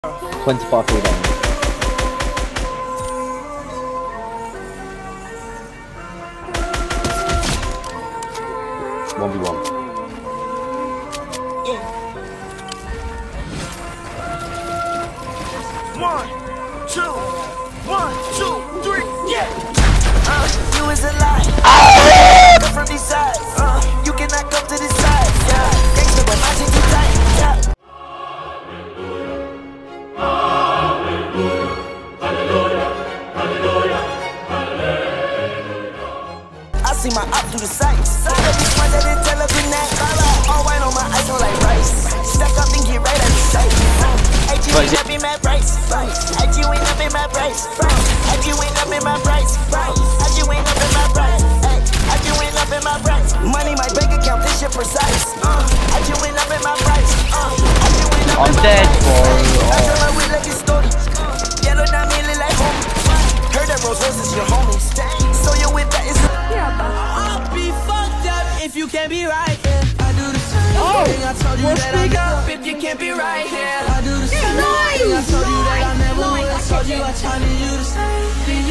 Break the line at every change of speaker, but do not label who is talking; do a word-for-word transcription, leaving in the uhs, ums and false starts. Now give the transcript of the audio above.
twenty-five free damage. one v one.
One, two, one, two, three, yeah. Uh, you is a lie. Come from these sides. Uh, you cannot come to this side. Yeah, gangsta, but my chain too tight. Yeah. I see my op through the sights. All of these ones that didn't tell up in that. All white on my eyes, on like rice. Stack up and get right out the sight. Hey, you ain't up in my price. Hey, you ain't up in my price. Hey, you ain't up in my price. Hey, you ain't up in my price. Hey, you ain't up in my price. Money, my bank account, this shit precise. Hey, you ain't up in my price.
I'm dead, bro.
Yellow diamond like home. Heard that Rose Rose is your homies. So you with that is. I'll be fucked up if you can't be right. Yeah. I do the same oh, thing. I told you that I'm up if you can't be right. Yeah. I do the same thing. I told you that I never would. I told you I tried to do the same thing.